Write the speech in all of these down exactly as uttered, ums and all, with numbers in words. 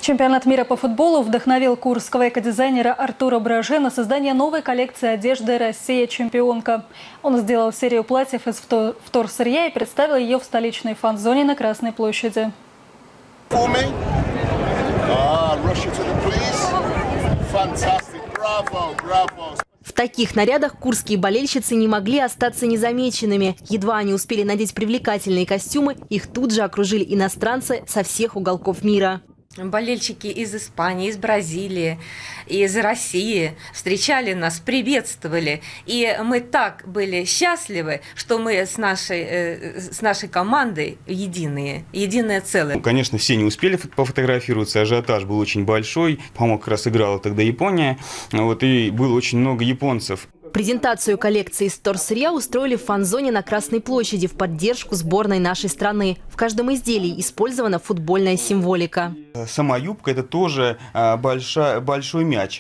Чемпионат мира по футболу вдохновил курского экодизайнера Артура Браже на создание новой коллекции одежды «Россия чемпионка». Он сделал серию платьев из вторсырья и представил ее в столичной фан-зоне на Красной площади. В таких нарядах курские болельщицы не могли остаться незамеченными. Едва они успели надеть привлекательные костюмы, их тут же окружили иностранцы со всех уголков мира. Болельщики из Испании, из Бразилии, из России встречали нас, приветствовали. И мы так были счастливы, что мы с нашей, с нашей командой единые, единое целое. Конечно, все не успели пофотографироваться, ажиотаж был очень большой. По-моему, как раз играла тогда Япония, вот, и было очень много японцев. Презентацию коллекции из вторсырья устроили в фан-зоне на Красной площади в поддержку сборной нашей страны. В каждом изделии использована футбольная символика. Сама юбка – это тоже большой, большой мяч.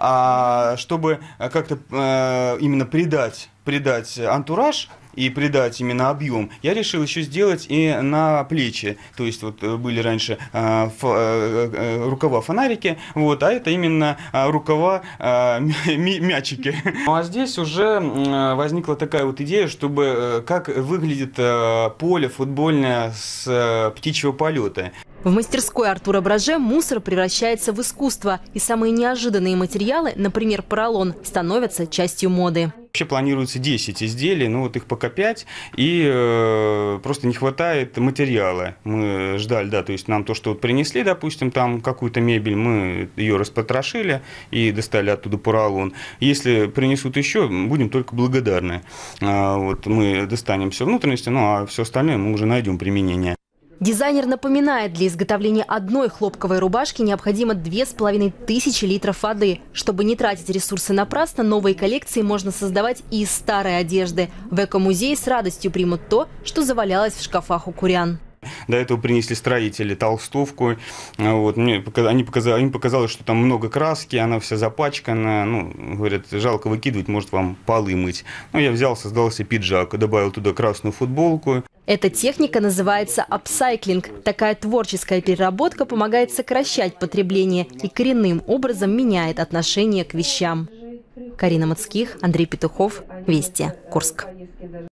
А чтобы как-то именно придать, придать антураж и придать именно объем, я решил еще сделать и на плечи. То есть вот были раньше э, ф, э, рукава фонарики, вот, а это именно рукава э, мячики. Ну а здесь уже возникла такая вот идея, чтобы как выглядит поле футбольное с птичьего полета. В мастерской Артура Браже мусор превращается в искусство, и самые неожиданные материалы, например, поролон, становятся частью моды. Вообще планируется десять изделий, ну вот их пока пять, и э, просто не хватает материала. Мы ждали, да, то есть нам то, что вот принесли, допустим, там какую-то мебель, мы ее распотрошили и достали оттуда поролон. Если принесут еще, будем только благодарны. А, вот мы достанем все внутренности, ну а все остальное мы уже найдем применение. Дизайнер напоминает, для изготовления одной хлопковой рубашки необходимо две с половиной тысячи литров воды. Чтобы не тратить ресурсы напрасно, новые коллекции можно создавать и из старой одежды. В эко-музее с радостью примут то, что завалялось в шкафах у курян. До этого принесли строители толстовку. Вот, мне, они показали, им показалось, что там много краски, она вся запачкана. Ну, говорят, жалко выкидывать, может вам полы мыть. Ну, я взял, создал себе пиджак, добавил туда красную футболку. Эта техника называется апсайклинг. Такая творческая переработка помогает сокращать потребление и коренным образом меняет отношение к вещам. Карина Мацких, Андрей Петухов, Вести, Курск.